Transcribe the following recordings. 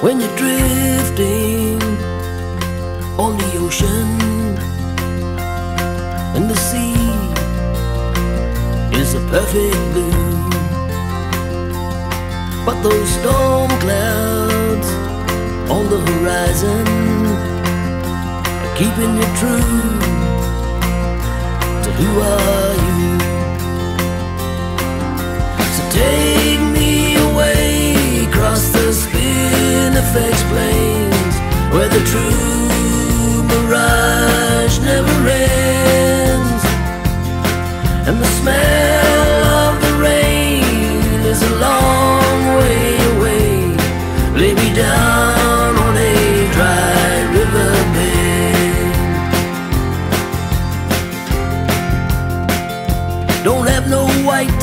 when you're drifting on the ocean and the sea is a perfect blue, but those storm clouds on the horizon are keeping you true to who are you. So take me away across the Spinifex plains, where the true mirage never ends, and the smell of the rain is a long way away. Lay me down on a dry riverbed. Don't have no white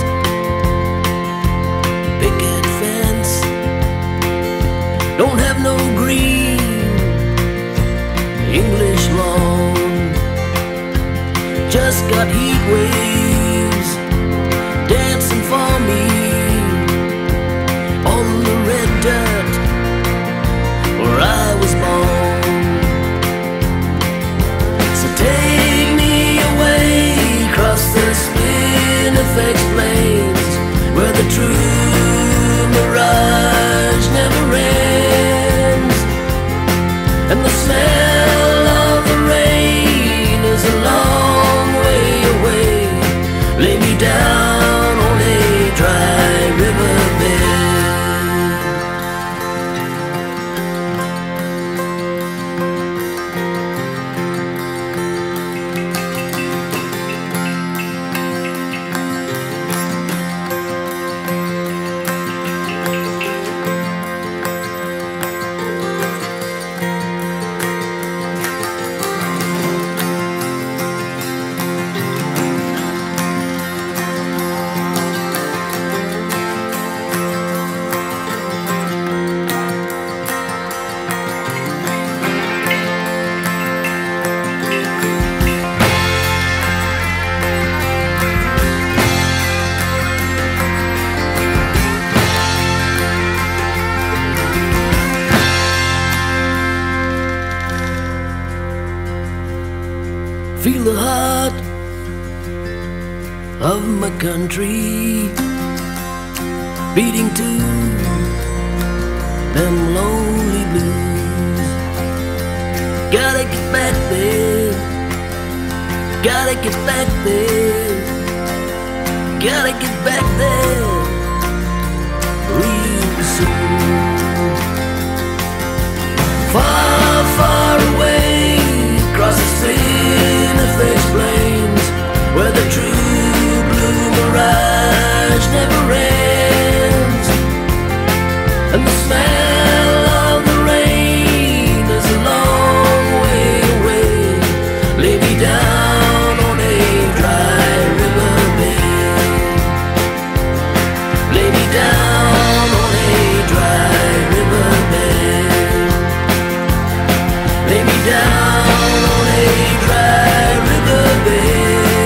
picket fence, don't have no green English lawn, just got heat waves dancing for me on the red dirt where I was born. So take me away across the Spinifex plains, where the true mirage never ends, and the smell of the rain is a long way away. Lay me down on a dry riverbed. Feel the heart of my country beating to them lonely blues. Gotta get back there, gotta get back there, gotta get back there real soon. Far, far away across the Spinifex plains, where the true blue mirage never ends, and the smell of the rain is a long way away. Lay me down on a dry riverbed. Lay me down on a dry riverbed. Lay me down on a dry riverbed.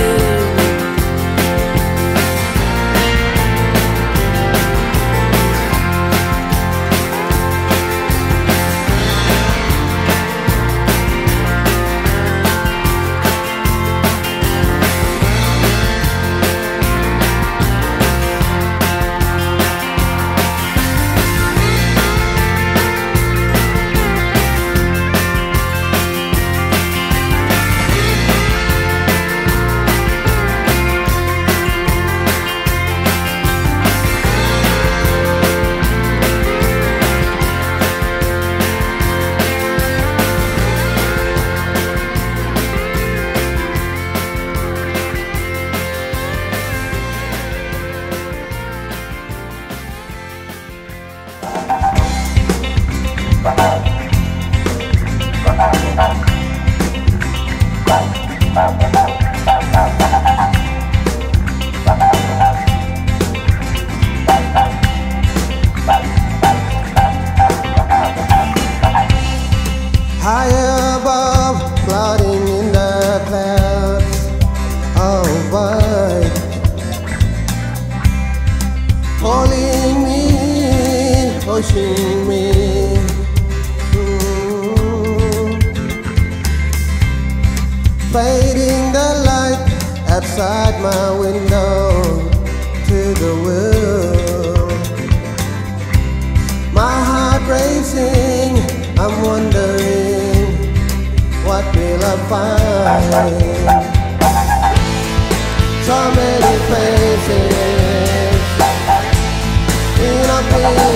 High above, floating in the clouds of white, holding me, pushing me fading the light outside my window to the world. My heart racing, I'm wondering what will I find. So many faces in a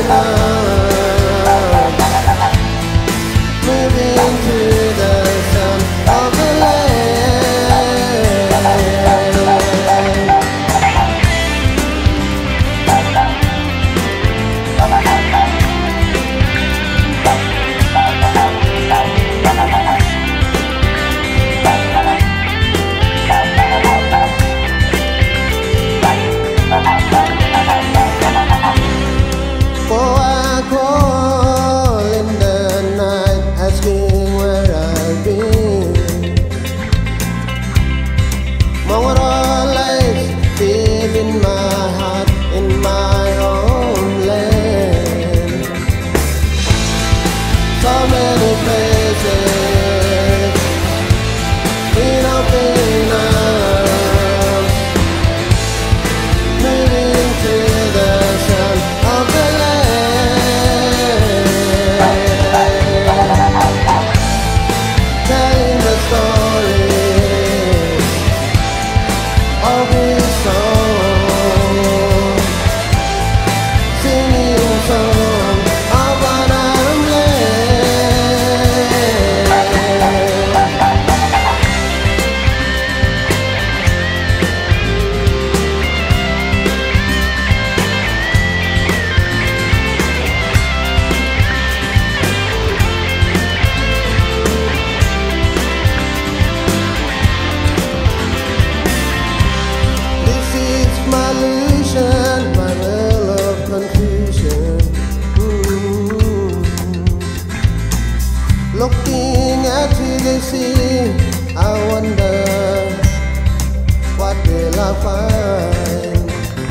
pillar, moving to the sound of the land. For I call in the night, asking where I've been. What all lies deep in my heart, in my homeland. So many places in open arms, moving to the sound of the land, telling the story of his song, singing song of what I'm my illusion, my well of confusion. Looking at the sea, I wonder what will I find.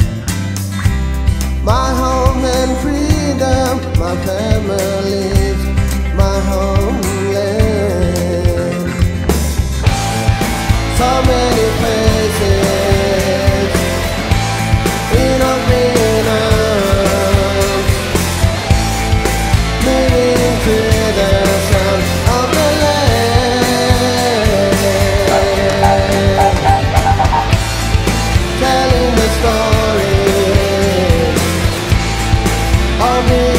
My home and freedom, my family's my homeland. So many places in open arms, moving to the sound of the land, telling the story of